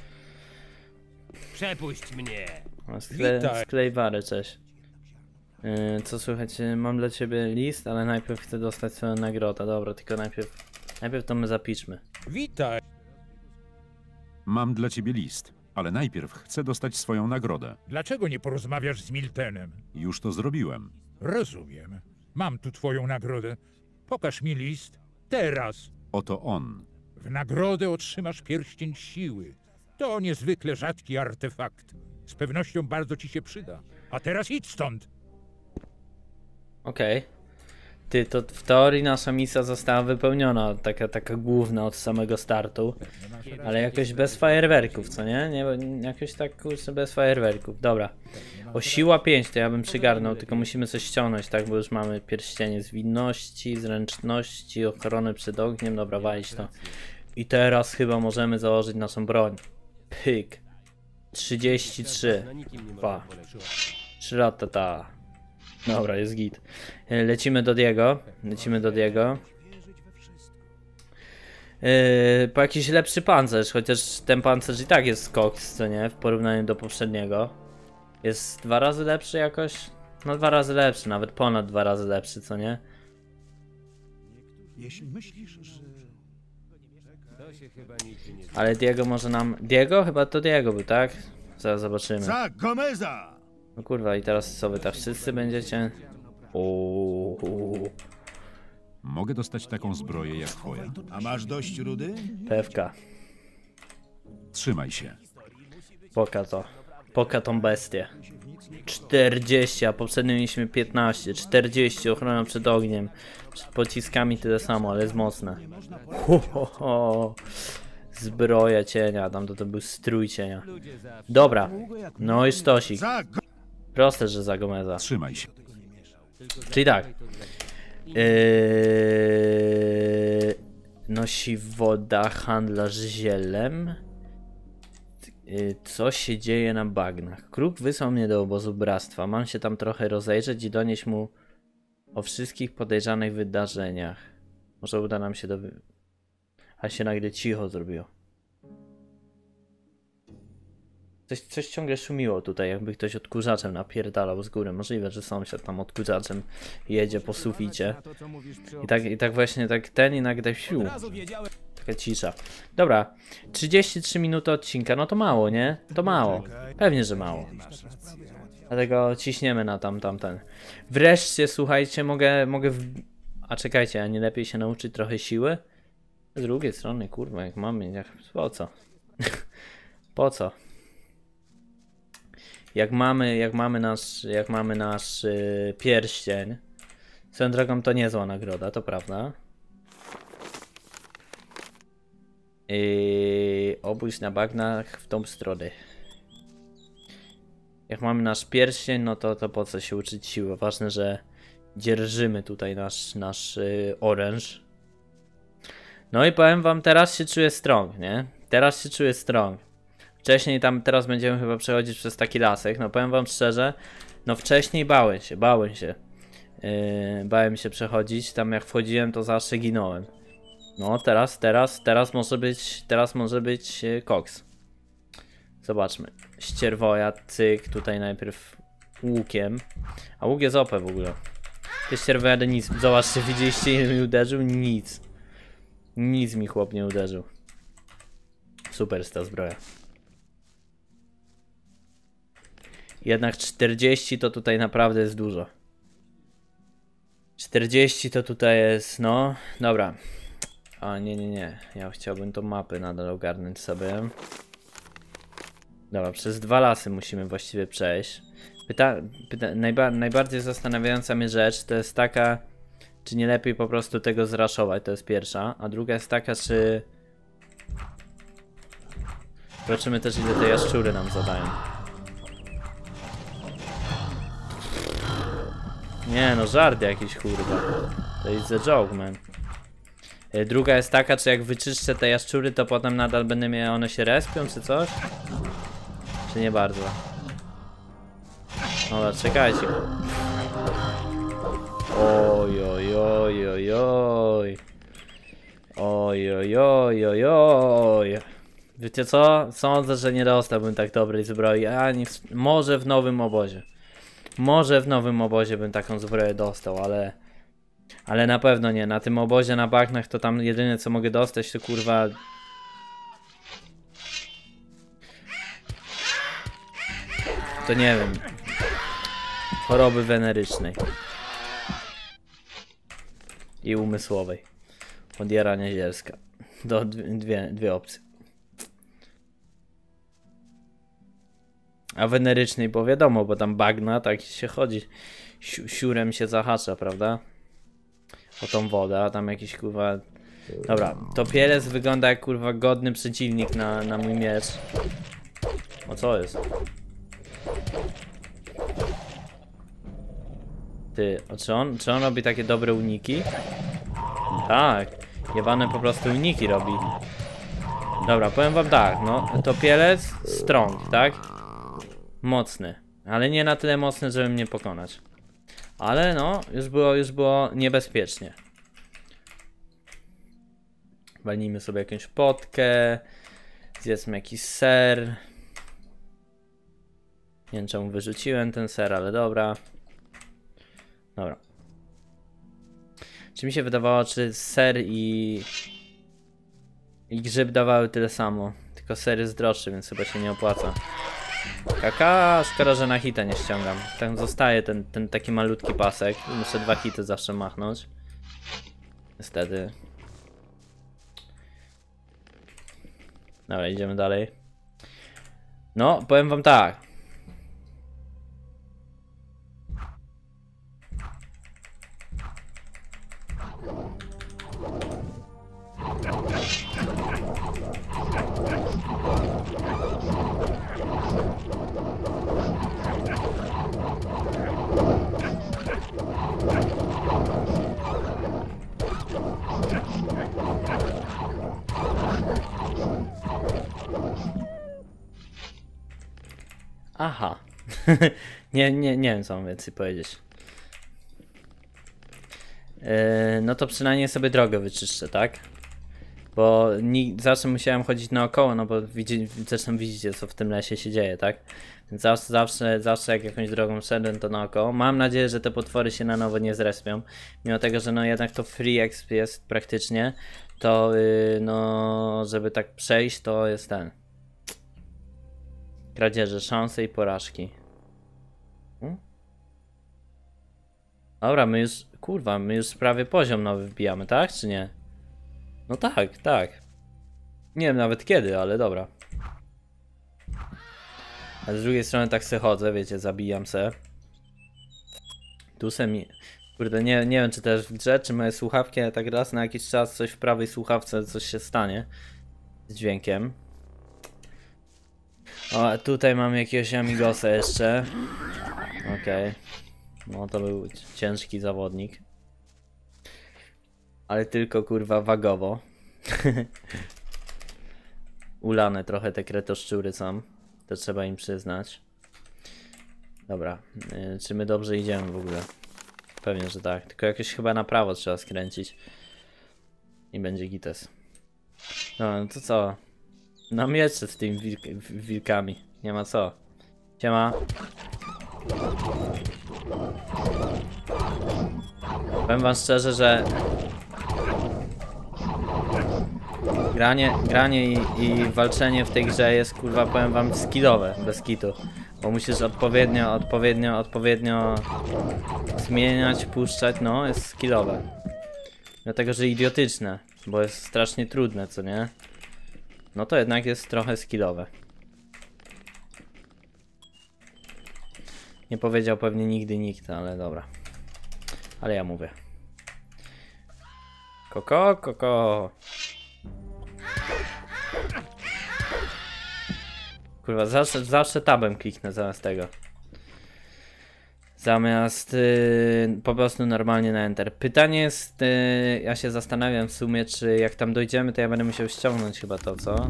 Przepuść mnie! Sklejwary, cześć. Co słychać? Mam dla ciebie list, ale najpierw chcę dostać swoją nagrodę. Dobra, tylko najpierw to my zapiszmy. Witaj. Mam dla ciebie list, ale najpierw chcę dostać swoją nagrodę. Dlaczego nie porozmawiasz z Miltenem? Już to zrobiłem. Rozumiem. Mam tu twoją nagrodę. Pokaż mi list. Teraz. Oto on. W nagrodę otrzymasz pierścień siły. To niezwykle rzadki artefakt. Z pewnością bardzo ci się przyda. A teraz idź stąd. Okej. Ty, to w teorii nasza misja została wypełniona, taka główna od samego startu. Ale jakoś bez fajerwerków, co nie? Jakoś tak kurczę bez fajerwerków. Dobra. O siła 5 to ja bym przygarnął, tylko musimy coś ściągnąć, tak? Bo już mamy pierścienie zwinności, zręczności, ochrony przed ogniem. Dobra, walić to. I teraz chyba możemy założyć naszą broń. Pyk. 33. 3 lata. Dobra, jest git. Lecimy do Diego. Po jakiś lepszy pancerz, chociaż ten pancerz i tak jest koks, co nie? W porównaniu do poprzedniego. Jest 2 razy lepszy jakoś? No 2 razy lepszy, nawet ponad 2 razy lepszy, co nie? Jeśli myślisz, że... Ale Diego może nam... Diego? Chyba to Diego był, tak? Zaraz zobaczymy. Za Gomeza! No kurwa, i teraz co wy tak wszyscy będziecie? Mogę dostać taką zbroję jak twoja. A masz dość rudy? Pewka. Trzymaj się. Poka tą bestię. 40, a poprzednio mieliśmy 15. 40, ochrona przed ogniem. Przed pociskami tyle samo, ale jest mocne. Zbroja cienia, tam to był strój cienia. Dobra, no i sztosik. Proste, że za Gomeza. Trzymaj się. Czyli tak. Nosi woda, handlarz zielem. Co się dzieje na bagnach? Kruk wysłał mnie do obozu bractwa. Mam się tam trochę rozejrzeć i donieść mu o wszystkich podejrzanych wydarzeniach. Może uda nam się A się nagle cicho zrobiło. Coś ciągle szumiło tutaj, jakby ktoś odkurzaczem napierdalał z góry. Możliwe, że sąsiad tam odkurzaczem jedzie po suficie. I tak właśnie, tak ten i nagle sił. Taka cisza. Dobra, 33 minuty odcinka, no to mało, nie? To mało. Pewnie, że mało. Dlatego ciśniemy na tamten. Wreszcie, słuchajcie, mogę A czekajcie, a nie lepiej się nauczyć trochę siły? Z drugiej strony, kurwa, jak mamy, po co? Po co? Jak mamy nasz pierścień, swoją drogą to niezła nagroda, to prawda. Obójść na bagnach w tą stronę. Jak mamy nasz pierścień, no to po co się uczyć siły? Ważne, że dzierżymy tutaj nasz oręż. No i powiem wam, teraz się czuję strong, nie? Teraz się czuję strong. Wcześniej teraz będziemy chyba przechodzić przez taki lasek, no powiem wam szczerze, no wcześniej bałem się. Bałem się przechodzić, tam jak wchodziłem to zawsze ginąłem. No teraz może być koks. Zobaczmy. Ścierwoja, cyk, tutaj najpierw łukiem. A łuk jest OP w ogóle. Te ścierwojady nic, zobaczcie, widzieliście ile mi uderzył? Nic. Nic mi chłop nie uderzył. Super jest ta zbroja. Jednak 40 to tutaj naprawdę jest dużo. 40 to tutaj jest, no, dobra. A nie. Ja chciałbym tą mapę nadal ogarnąć sobie. Dobra, przez 2 lasy musimy właściwie przejść. Najbardziej zastanawiająca mnie rzecz to jest taka, czy nie lepiej po prostu tego zraszować, to jest pierwsza. A druga jest taka, czy... Zobaczymy też, ile te jaszczury nam zadają. Nie no, żart jakiś, kurwa. To jest the joke, man. Druga jest taka, czy jak wyczyszczę te jaszczury, to potem nadal będę miał, one się respią, czy coś? Czy nie bardzo? Dobra, czekajcie. Oj, oj, oj, oj, oj. Oj, oj, oj, oj, oj. Wiecie co? Sądzę, że nie dostałbym tak dobrej zbroi, ani może w nowym obozie. Może w nowym obozie bym taką zbroję dostał, ale na pewno nie. Na tym obozie na bagnach to tam jedyne co mogę dostać to kurwa... To nie wiem. Choroby wenerycznej. I umysłowej. Odjarania zielska. To dwie opcje. A wenerycznej, bo wiadomo, bo tam bagna, tak się chodzi. Siurem się zahacza, prawda? O tą wodę, a tam jakiś kurwa... Dobra, topielec wygląda jak kurwa godny przeciwnik na mój miecz. O co jest? Ty, a czy on robi takie dobre uniki? Tak, jebane po prostu uniki robi. Dobra, powiem wam tak, no, topielec strong, tak? Mocny, ale nie na tyle mocny, żeby mnie pokonać. Ale no, już było niebezpiecznie. Walnijmy sobie jakąś potkę. Zjedzmy jakiś ser. Nie wiem czemu wyrzuciłem ten ser, ale dobra. Dobra. Czy mi się wydawało, czy ser i grzyb dawały tyle samo. Tylko ser jest droższy, więc chyba się nie opłaca. Kaka, szkoda, że na hita nie ściągam. Tak zostaje ten taki malutki pasek. Muszę 2 hity zawsze machnąć. Niestety. Dobra, idziemy dalej. No, powiem wam tak. Aha. nie wiem co mam więcej powiedzieć. No to przynajmniej sobie drogę wyczyszczę, tak? Bo zawsze musiałem chodzić naokoło, no bo zresztą widzicie co w tym lesie się dzieje, tak? Więc zawsze jak jakąś drogą szedłem to naokoło. Mam nadzieję, że te potwory się na nowo nie zrespią. Mimo tego, że no jednak to free exp jest praktycznie, to no żeby tak przejść to jest ten. Kradzieże, szanse i porażki. Dobra, my już prawie poziom nowy wbijamy, tak? Czy nie? No tak, tak. Nie wiem nawet kiedy, ale dobra. A z drugiej strony tak se chodzę, wiecie, zabijam se. Tu se mi... Kurde, nie wiem czy też w grze, czy moje słuchawki, ale tak raz na jakiś czas coś w prawej słuchawce, coś się stanie. Z dźwiękiem. O, a tutaj mam jakiegoś amigosa jeszcze. Okej. No to był ciężki zawodnik. Ale tylko kurwa wagowo. Ulane trochę te kretoszczury są. To trzeba im przyznać. Dobra. Czy my dobrze idziemy w ogóle? Pewnie, że tak. Tylko jakoś chyba na prawo trzeba skręcić. I będzie gites. No to co? Na miecze z tymi wilkami. Nie ma co. Siema. Powiem wam szczerze, że granie i walczenie w tej grze jest kurwa, powiem wam, skillowe, bez kitu. Bo musisz odpowiednio zmieniać, puszczać, no jest skillowe. Dlatego, że idiotyczne, bo jest strasznie trudne, co nie? No to jednak jest trochę skillowe. Nie powiedział pewnie nigdy nikt, ale dobra. Ale ja mówię. Koko. Kurwa, zawsze tabem kliknę zamiast tego. Zamiast po prostu normalnie na Enter. Pytanie jest, ja się zastanawiam w sumie, czy jak tam dojdziemy, to ja będę musiał ściągnąć chyba to, co?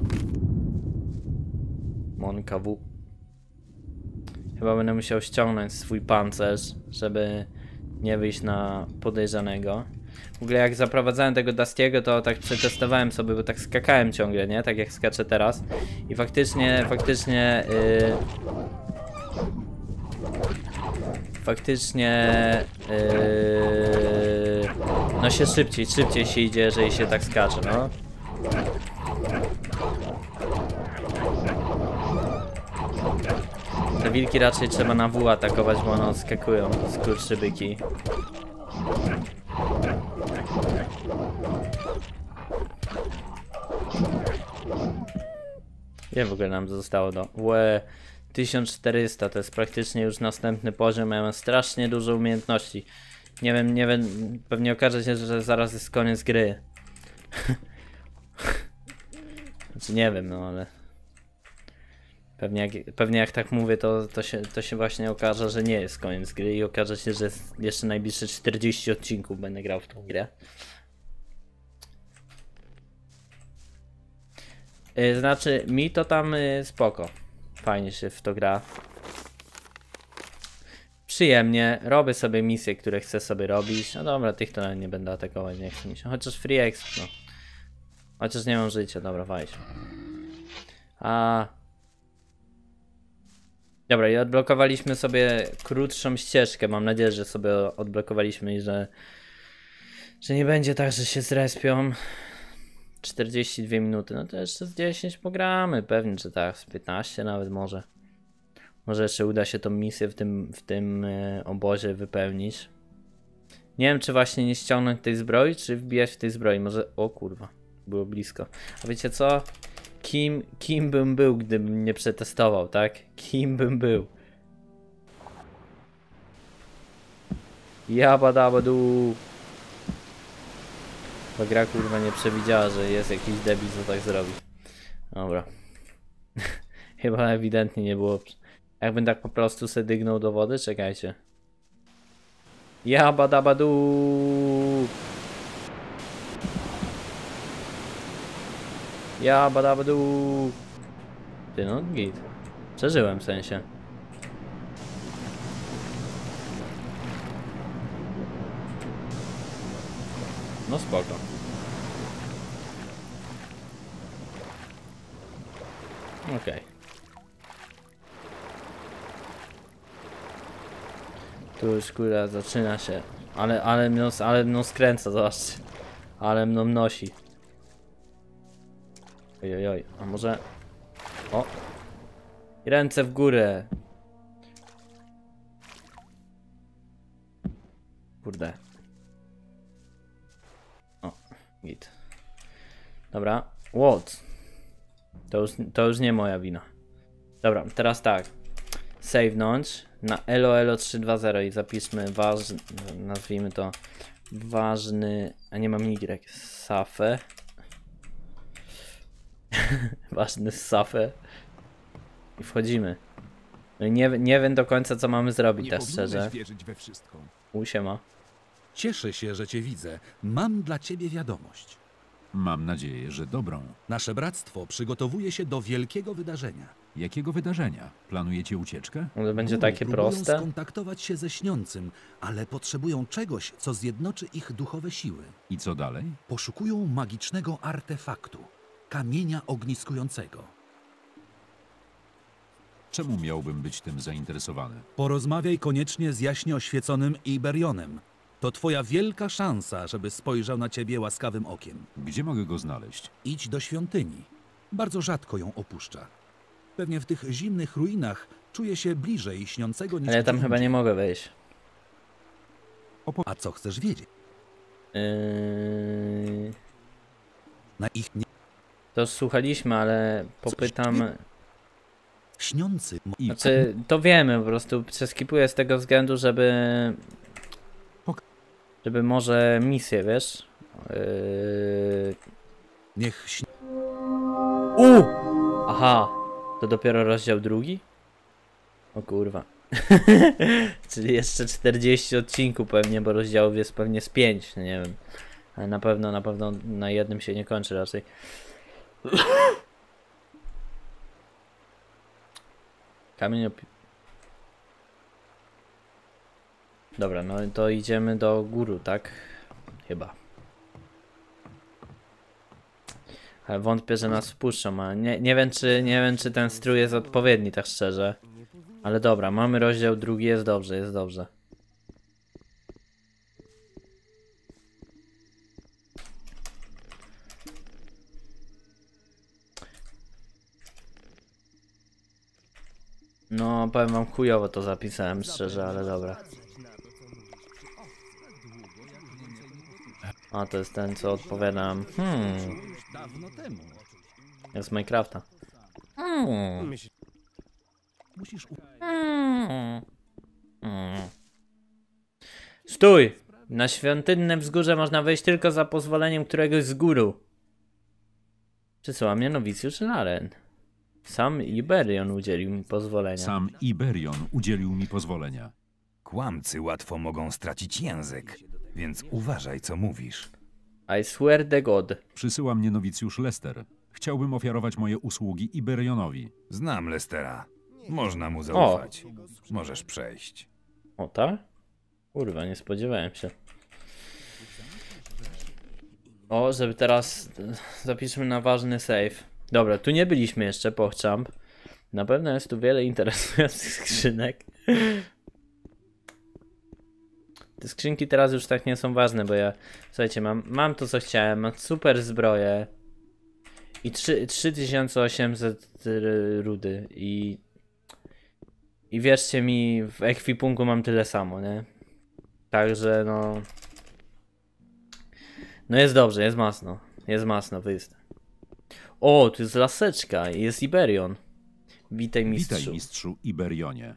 Monka W. Chyba będę musiał ściągnąć swój pancerz, żeby nie wyjść na podejrzanego. W ogóle jak zaprowadzałem tego Dustiego, to tak przetestowałem sobie, bo tak skakałem ciągle, nie? Tak jak skaczę teraz. I faktycznie no się szybciej się idzie, jeżeli się tak skacze, no. Te wilki raczej trzeba na W atakować, bo one odskakują, skurczybyki. Ile w ogóle nam zostało do... 1400, to jest praktycznie już następny poziom, ja mam strasznie dużo umiejętności. Nie wiem, pewnie okaże się, że zaraz jest koniec gry. Znaczy nie wiem, no ale... Pewnie jak tak mówię, to się właśnie okaże, że nie jest koniec gry i okaże się, że jeszcze najbliższe 40 odcinków będę grał w tą grę. Znaczy, mi to tam spoko. Fajnie się w to gra. Przyjemnie. Robię sobie misje, które chcę sobie robić. No dobra, tych to nawet nie będę atakować, nie chcę mi się. Chociaż free exp, no. Chociaż nie mam życia, dobra, wejdź. Dobra, i odblokowaliśmy sobie krótszą ścieżkę. Mam nadzieję, że sobie odblokowaliśmy i że nie będzie tak, że się zrespią. 42 minuty, no to jeszcze z 10 pogramy, pewnie, że tak, z 15 nawet może. Może jeszcze uda się tą misję w tym obozie wypełnić. Nie wiem, czy właśnie nie ściągnąć tej zbroi, czy wbijać w tej zbroi, może... O kurwa, było blisko. A wiecie co? Kim bym był, gdybym nie przetestował, tak? Kim bym był? Jabadabadu. Ta gra kurwa nie przewidziała, że jest jakiś debil, co tak zrobi. Dobra. Chyba ewidentnie nie było. Jakbym tak po prostu se dygnął do wody, czekajcie. Jabadabadu. Jabadabadu. Ty no, git. Przeżyłem w sensie. No spoko. Okej. Tu już kurwa zaczyna się. Ale mną skręca, zobaczcie. Ale mną nosi. Ojojoj, a może... O! I ręce w górę. Kurde. O, git. Dobra, what? To już nie moja wina. Dobra, teraz tak. Savenąć na elo320 i zapiszmy ważny, nazwijmy to ważny, a nie mam Y, Safę. Ważny Safę. I wchodzimy. No i nie wiem do końca, co mamy zrobić, tak szczerze. Wierzyć we wszystko. Siema. Cieszę się, że cię widzę. Mam dla ciebie wiadomość. Mam nadzieję, że dobrą. Nasze bractwo przygotowuje się do wielkiego wydarzenia. Jakiego wydarzenia? Planujecie ucieczkę? To będzie takie próbują proste? skontaktować się ze Śniącym, ale potrzebują czegoś, co zjednoczy ich duchowe siły. I co dalej? Poszukują magicznego artefaktu, kamienia ogniskującego. Czemu miałbym być tym zainteresowany? Porozmawiaj koniecznie z jaśnie oświeconym Iberionem. To twoja wielka szansa, żeby spojrzał na ciebie łaskawym okiem. Gdzie mogę go znaleźć? Idź do świątyni. Bardzo rzadko ją opuszcza. Pewnie w tych zimnych ruinach czuje się bliżej Śniącego niż... Ale ja tam gdzie chyba indziej. nie mogę wejść. A co chcesz wiedzieć? Na ich nie... To słuchaliśmy, ale popytam... Śniący... Znaczy, to wiemy, po prostu przeskipuję z tego względu, żeby może misję, wiesz? Niech... Aha! To dopiero rozdział drugi? O kurwa. Czyli jeszcze 40 odcinków pewnie, bo rozdziałów jest pewnie z 5, no nie wiem. Ale na pewno na jednym się nie kończy raczej. Kamień Dobra, no to idziemy do góry, tak? Chyba. Ale wątpię, że nas wpuszczą, ale nie wiem, czy ten strój jest odpowiedni, tak szczerze. Ale dobra, mamy rozdział drugi, jest dobrze, jest dobrze. No, powiem wam, chujowo to zapisałem, szczerze, ale dobra. A, to jest ten, co odpowiadam. Jest z Minecrafta. Stój! Na świątynne wzgórze można wejść tylko za pozwoleniem któregoś z guru. Przysyła mnie nowicjusz Laren. Sam Iberion udzielił mi pozwolenia. Sam Iberion udzielił mi pozwolenia. Kłamcy łatwo mogą stracić język, więc uważaj, co mówisz. I swear the God. Przysyła mnie nowicjusz Lester. Chciałbym ofiarować moje usługi Iberionowi. Znam Lestera. Można mu zaufać. Możesz przejść. O, tak? Kurwa, nie spodziewałem się. O, żeby teraz zapiszmy na ważny save. Dobra, tu nie byliśmy jeszcze, pochczam. Na pewno jest tu wiele interesujących skrzynek. Te skrzynki teraz już tak nie są ważne, bo ja, słuchajcie, mam to, co chciałem. Mam super zbroję. I 3800 rudy. I wierzcie mi, w ekwipunku mam tyle samo, nie? Także no... No jest dobrze, jest masno. Jest masno, wyjść. O, tu jest laseczka, jest Iberion. Witaj, mistrzu. Witaj, mistrzu Iberionie.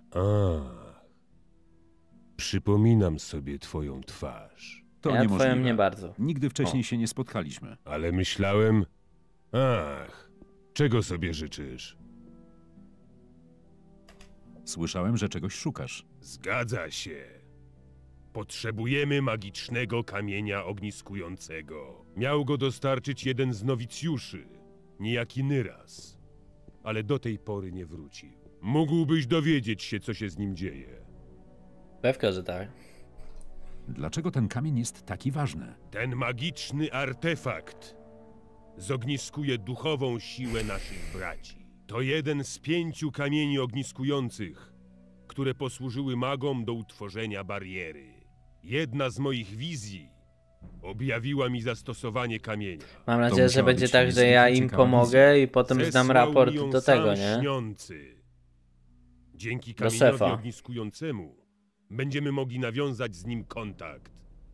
Przypominam sobie twoją twarz. To ja niemożliwe. twoją nie bardzo. Nigdy wcześniej się nie spotkaliśmy. Ale myślałem... Ach, czego sobie życzysz? Słyszałem, że czegoś szukasz. Zgadza się. Potrzebujemy magicznego kamienia ogniskującego. Miał go dostarczyć jeden z nowicjuszy, niejaki Nyras. Ale do tej pory nie wrócił. Mógłbyś dowiedzieć się, co się z nim dzieje. Pewka, że tak. Dlaczego ten kamień jest taki ważny? Ten magiczny artefakt zogniskuje duchową siłę naszych braci. To jeden z 5 kamieni ogniskujących, które posłużyły magom do utworzenia bariery. Jedna z moich wizji objawiła mi zastosowanie kamienia. Mam nadzieję, że będzie tak, że ja im pomogę i potem zdam raport do tego, nie? Śniący. Dzięki kamieniowi ogniskującemu będziemy mogli nawiązać z nim kontakt.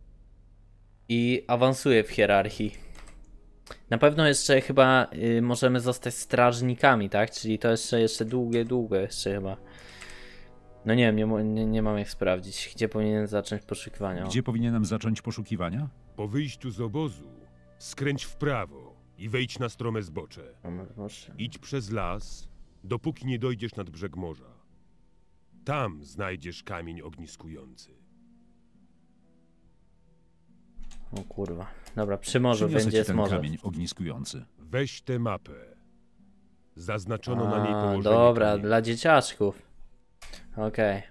I awansuję w hierarchii. Na pewno jeszcze chyba możemy zostać strażnikami, tak? Czyli to jeszcze długo jeszcze chyba. No nie wiem, nie mam jak sprawdzić. Gdzie powinienem zacząć poszukiwania? Gdzie powinienem zacząć poszukiwania? Po wyjściu z obozu skręć w prawo i wejdź na strome zbocze. Idź przez las, dopóki nie dojdziesz nad brzeg morza. Tam znajdziesz kamień ogniskujący. O kurwa. Dobra, przy morzu Przyniosę będzie ten morze. kamień ogniskujący. Weź tę mapę. Zaznaczono na niej położenie dobra, kamienia. dla dzieciaczków. Okej.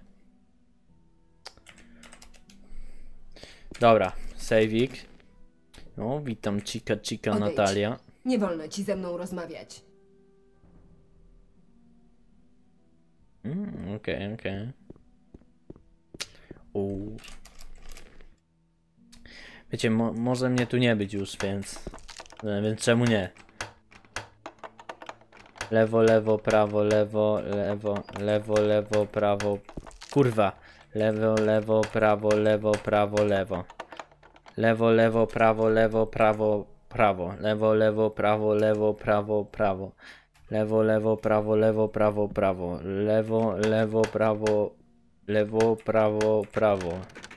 Dobra, saveik. No, witam Chica Odejdź. Natalia. Nie wolno ci ze mną rozmawiać. Okej. Wiecie, może mnie tu nie być już, więc czemu nie? Lewo, prawo, lewo, prawo. Kurwa. Lewo, prawo, lewo. Lewo, prawo, prawo. Lewo, prawo, prawo. Lewo, prawo, prawo. Lewo, prawo.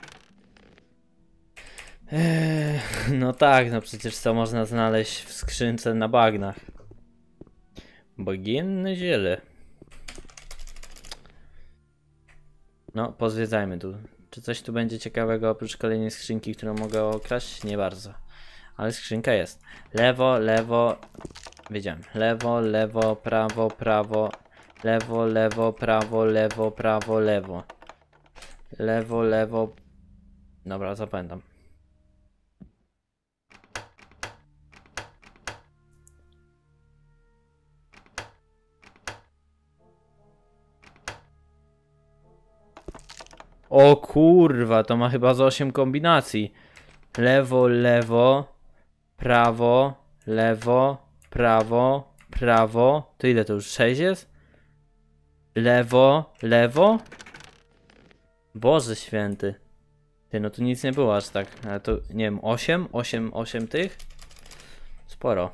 No tak, no przecież co można znaleźć w skrzynce na bagnach? Bagienne ziele. No, pozwiedzajmy tu. Czy coś tu będzie ciekawego oprócz kolejnej skrzynki, którą mogę okraść? Nie bardzo. Ale skrzynka jest. Lewo, lewo. Wiedziałem. Lewo, lewo, prawo, prawo. Lewo, lewo, prawo, lewo, prawo, lewo. Lewo, lewo. Dobra, zapamiętam. O kurwa, to ma chyba z 8 kombinacji. Lewo, lewo, prawo, lewo, prawo, prawo. To ile to już? 6 jest? Lewo, lewo? Boże święty. Ty, no tu nic nie było aż tak. Ale to, nie wiem, 8 tych? Sporo.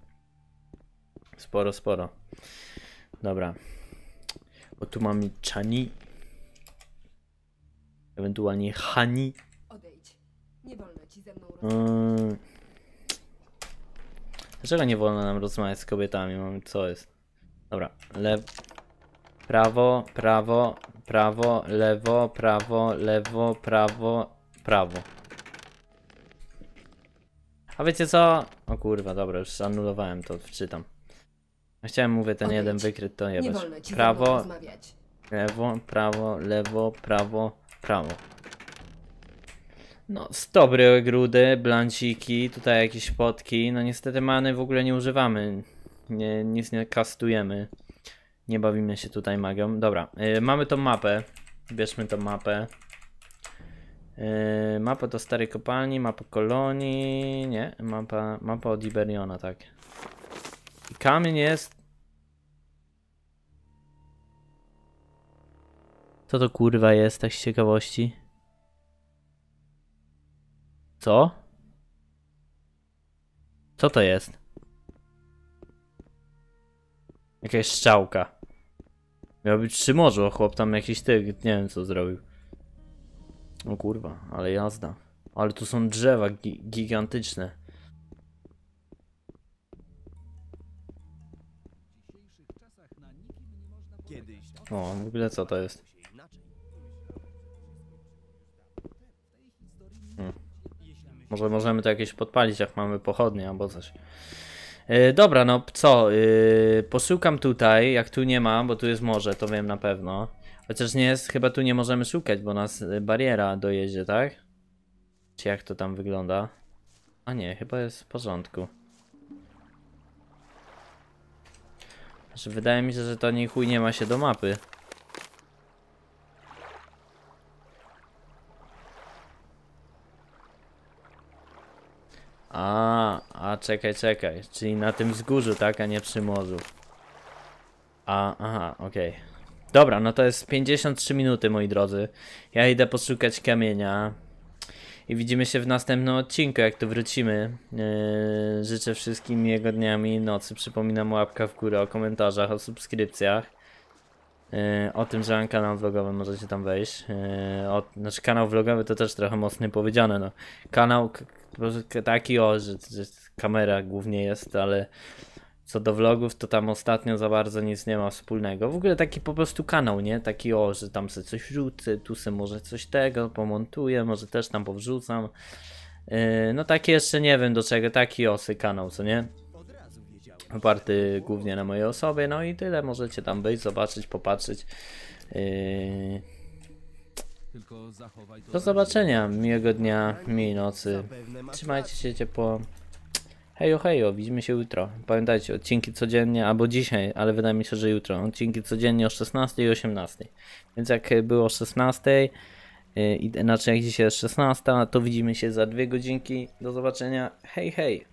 Sporo. Dobra. Bo tu mamy Chani. Ewentualnie Hani. Odejdź. Nie wolno ci ze mną Dlaczego nie wolno nam rozmawiać z kobietami? Mamy, co jest? Dobra. Prawo, prawo, prawo, lewo, prawo, lewo, prawo, prawo. A wiecie co? O kurwa, dobra, już anulowałem to, wczytam. Chciałem, mówię, ten jeden wykryt to jebać. Prawo, lewo, prawo, lewo, prawo, prawo. No, dobre grudy, blanciki, tutaj jakieś potki. No niestety many w ogóle nie używamy. Nic nie kastujemy. Nie bawimy się tutaj magią. Dobra, mamy tą mapę. Bierzmy tą mapę. Mapa do starej kopalni, mapa kolonii. Nie, mapa od Iberiona, tak. I kamień jest. Co to kurwa jest, tak z ciekawości? Co? Co to jest? Jakaś strzałka. Miał być przy morzu, a chłop tam jakiś tyg, nie wiem co zrobił. O kurwa, ale jazda. Ale tu są drzewa gigantyczne. O, w ogóle co to jest? Może możemy to jakieś podpalić, jak mamy pochodnie albo coś. Dobra, no co? Poszukam tutaj, jak tu nie ma, bo tu jest morze, to wiem na pewno. Chociaż nie jest, chyba tu nie możemy szukać, bo nas bariera dojedzie, tak? Czy jak to tam wygląda? A nie, chyba jest w porządku. Znaczy, wydaje mi się, że to nie chuj nie ma się do mapy. Czekaj. Czyli na tym wzgórzu, tak? A nie przy morzu. Aha, okej. Dobra, no to jest 53 minuty, moi drodzy. Ja idę poszukać kamienia. I widzimy się w następnym odcinku, jak tu wrócimy. Życzę wszystkim miłego dnia i nocy. Przypominam o łapkach w górę, o komentarzach, o subskrypcjach. O tym, że mam kanał vlogowy, możecie tam wejść. Znaczy kanał vlogowy to też trochę mocno powiedziane, no. Kanał taki że kamera głównie jest, ale co do vlogów to tam ostatnio za bardzo nic nie ma wspólnego. W ogóle taki po prostu kanał, nie? Taki że tam sobie coś wrzucę, tu sobie może coś tego pomontuję, może też tam powrzucam. No taki jeszcze nie wiem do czego, taki kanał, co nie? Oparty głównie na mojej osobie, no i tyle, możecie tam być, zobaczyć, popatrzeć. Do zobaczenia, miłego dnia, miłej nocy, trzymajcie się ciepło, hejo, widzimy się jutro. Pamiętajcie, odcinki codziennie, albo dzisiaj, ale wydaje mi się, że jutro, odcinki codziennie o 16 i 18. Więc jak było o 16, inaczej jak dzisiaj jest 16, to widzimy się za 2 godzinki, do zobaczenia, hej.